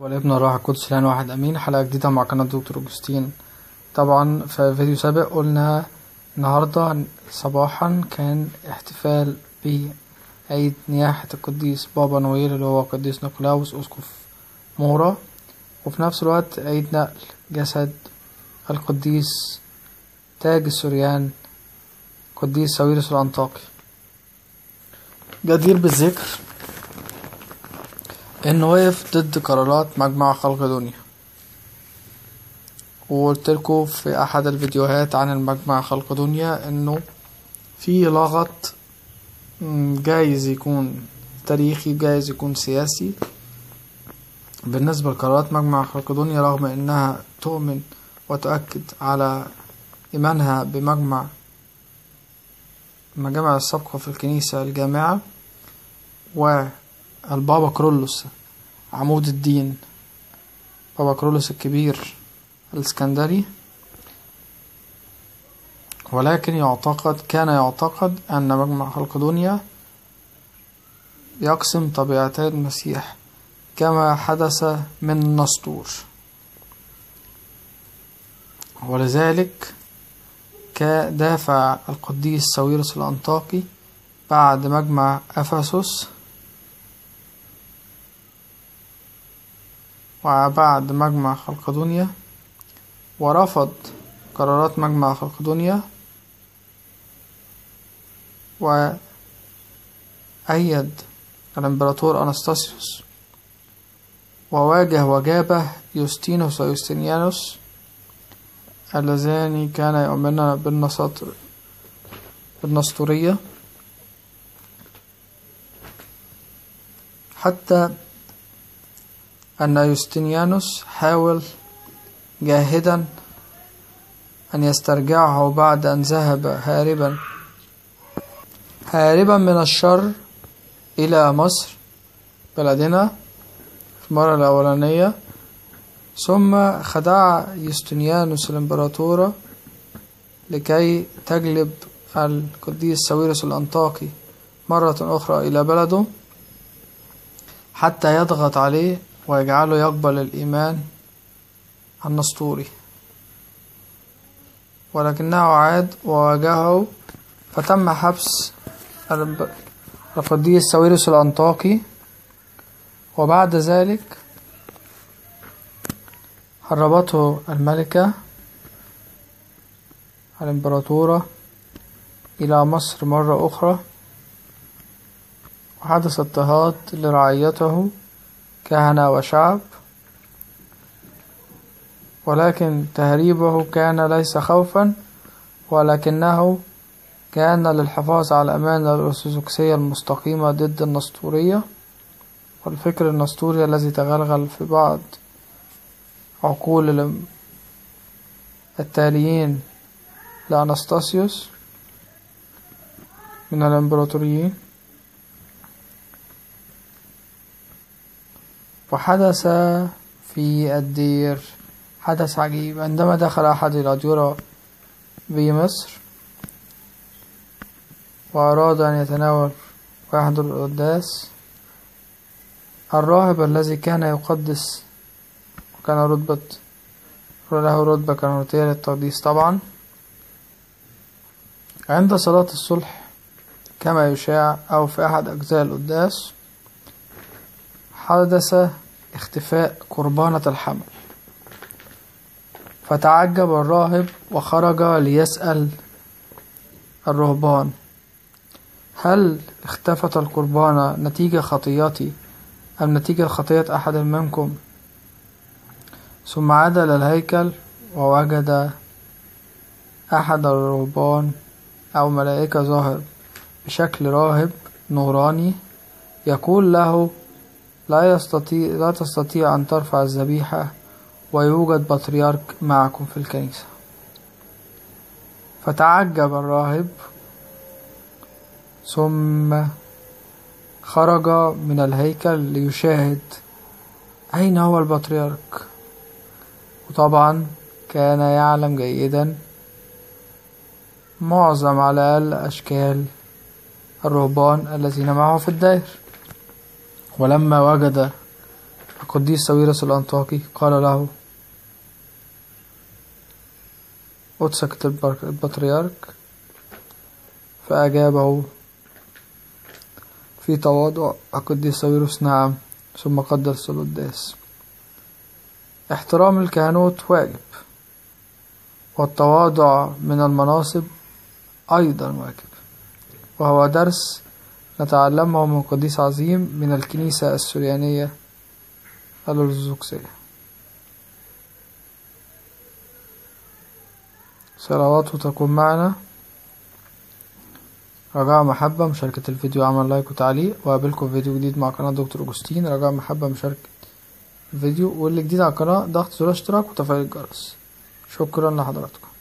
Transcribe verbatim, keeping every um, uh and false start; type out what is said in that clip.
والابن الروح القدس الآن واحد أمين. حلقة جديدة مع قناة دكتور أوجستين. طبعا في فيديو سابق قلنا النهاردة صباحا كان احتفال بعيد نياحة القديس بابا نويل اللي هو قديس نيقولاوس أسقف مورا، وفي نفس الوقت عيد نقل جسد القديس تاج السوريان قديس ساويرس الأنطاكي. جدير بالذكر انه وقف ضد قرارات مجمع خلق دنيا، وقلتلكوا في احد الفيديوهات عن المجمع خلق دنيا انه في لغط جايز يكون تاريخي جايز يكون سياسي بالنسبة لقرارات مجمع خلق دنيا، رغم انها تؤمن وتؤكد على ايمانها بمجمع مجامع السابقة في الكنيسة الجامعة والبابا كرولوس عمود الدين، بابا كرولوس الكبير الاسكندري. ولكن يعتقد كان يعتقد أن مجمع خلق دنيا يقسم طبيعتي المسيح كما حدث من نسطور، ولذلك كدافع القديس ساويرس الأنطاكي بعد مجمع أفسس وبعد مجمع خلق دنيا، ورفض قرارات مجمع خلق دنيا، وأيد الإمبراطور أنستاسيوس وواجه وجابه يوستينوس ويوستينيانوس اللذان كانا يؤمنان بالنسطورية، حتى أن يوستينيانوس حاول جاهدا أن يسترجعه بعد أن ذهب هاربا هاربا من الشر إلى مصر بلدنا في المرة الأولانية، ثم خدع يوستينيانوس الإمبراطورة لكي تجلب القديس ساويرس الأنطاكي مرة أخرى إلى بلده حتى يضغط عليه ويجعله يقبل الإيمان النسطوري، ولكنه عاد وواجهه فتم حبس القديس ساويرس الأنطاكي. وبعد ذلك هربته الملكة الإمبراطورة إلى مصر مرة أخرى، وحدث اضطهاد لرعيته كهنة وشعب، ولكن تهريبه كان ليس خوفا ولكنه كان للحفاظ على الأمانة الأرثوذكسية المستقيمة ضد النسطورية والفكر النسطوري الذي تغلغل في بعض عقول التاليين لأنستاسيوس من الإمبراطوريين. وحدث في الدير حدث عجيب عندما دخل أحد الأديرة بمصر وأراد أن يتناول ويحضر القداس، الراهب الذي كان يقدس وكان رتبة له رتبة كهنوتية للتقديس طبعا، عند صلاة الصلح كما يشاع أو في أحد أجزاء القداس حدث اختفاء قربانة الحمل، فتعجب الراهب وخرج ليسأل الرهبان: هل اختفت القربانة نتيجة خطيتي أم نتيجة خطية أحد منكم؟ ثم عاد إلى الهيكل ووجد أحد الرهبان أو ملائكة ظاهر بشكل راهب نوراني يقول له: لا يستطيع لا تستطيع أن ترفع الذبيحة ويوجد بطريرك معكم في الكنيسة. فتعجب الراهب ثم خرج من الهيكل ليشاهد أين هو البطريرك، وطبعا كان يعلم جيدا معظم على الأقل أشكال الرهبان الذين معه في الدير. ولما وجد القديس ساويرس الأنطاكي قال له: قدسك البطريرك، فأجابه في تواضع القديس ساويرس: نعم. ثم قدس القداس. احترام الكهنوت واجب، والتواضع من المناصب أيضا واجب، وهو درس نتعلمه من قديس عظيم من الكنيسة السريانية الأرثوذكسية. صلواته تكون معنا. رجاء محبة مشاركة الفيديو، عمل لايك وتعليق، وقابلكم في فيديو جديد مع قناة دكتور أوجستين. رجاء محبة مشاركة الفيديو، واللي جديد على القناة ضغط زر اشتراك وتفعيل الجرس. شكرا لحضراتكم.